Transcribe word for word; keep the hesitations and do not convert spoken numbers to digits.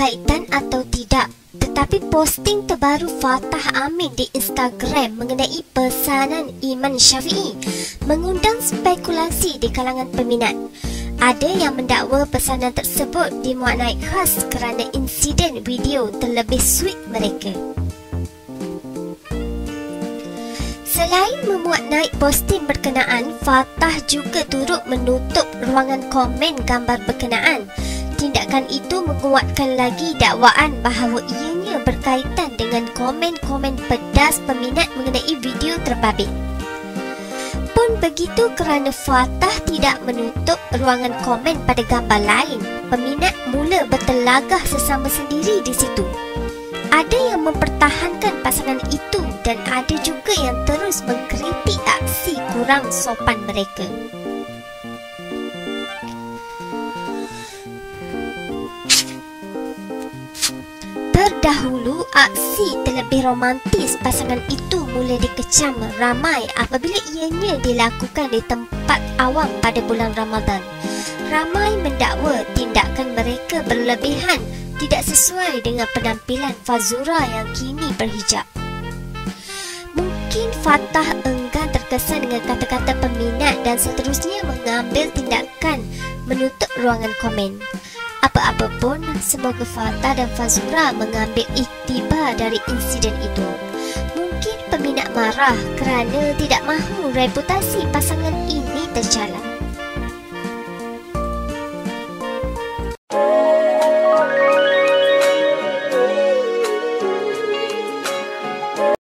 berkaitan atau tidak, tetapi posting terbaru Fatah Amin di Instagram mengenai pesanan Iman Syafiee mengundang spekulasi di kalangan peminat. Ada yang mendakwa pesanan tersebut dimuat naik khas kerana insiden video terlebih sweet mereka. Selain memuat naik posting berkenaan, Fatah juga turut menutup ruangan komen gambar berkenaan. Tindakan itu menguatkan lagi dakwaan bahawa ianya berkaitan dengan komen-komen pedas peminat mengenai video terbabit. Pun begitu kerana Fatah tidak menutup ruangan komen pada gambar lain, peminat mula bertelagah sesama sendiri di situ. Ada yang mempertahankan pasangan itu dan ada juga yang terus mengkritik aksi kurang sopan mereka. Terdahulu, aksi terlebih romantis pasangan itu mula dikecam ramai apabila ianya dilakukan di tempat awam pada bulan Ramadan. Ramai mendakwa tindakan mereka berlebihan, tidak sesuai dengan penampilan Fazura yang kini berhijab. Mungkin Fatah enggan terkesan dengan kata-kata peminat dan seterusnya mengambil tindakan menutup ruangan komen. Apa-apa pun, semoga Fatah dan Fazura mengambil iktibar dari insiden itu. Mungkin peminat marah kerana tidak mahu reputasi pasangan ini tercalar.